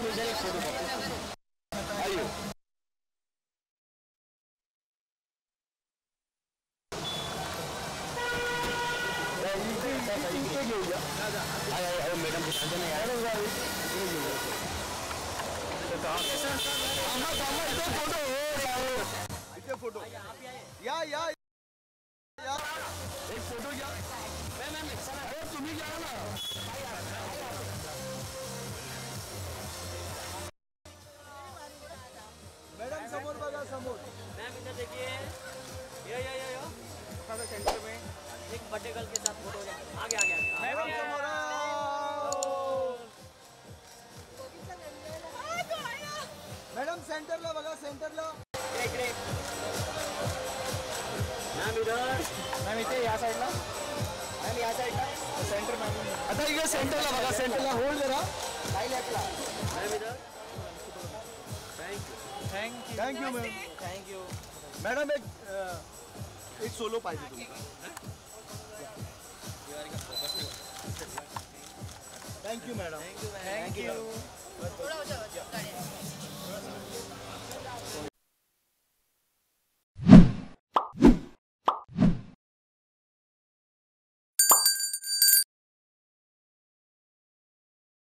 Mill जाए एक photo copy. आइए मैडम ध्यान देना यार। फोटो या एक फोटो या अरे तुम्ही घ्या ना। मैडम समोर बघा समोर। मैम इधर देखिए यो सेंटर में एक बर्थडे गर्ल के साथ फोटो है। आगे मैडम समोर मैडम सेंटरला बघा सेंटरला। इकडे मैम इधर मैम इथे या साइडला मैम या साइडला सेंटर मैम आता इकडे सेंटरला बघा सेंटरला होल्ड करा। राइट लेफ्टला मैम इधर thank you ma'am. Thank you madam एक सोलो पाहिजे तुम्हाला। Thank you madam. Thank you थोड़ा हो जाओ गाड़ी।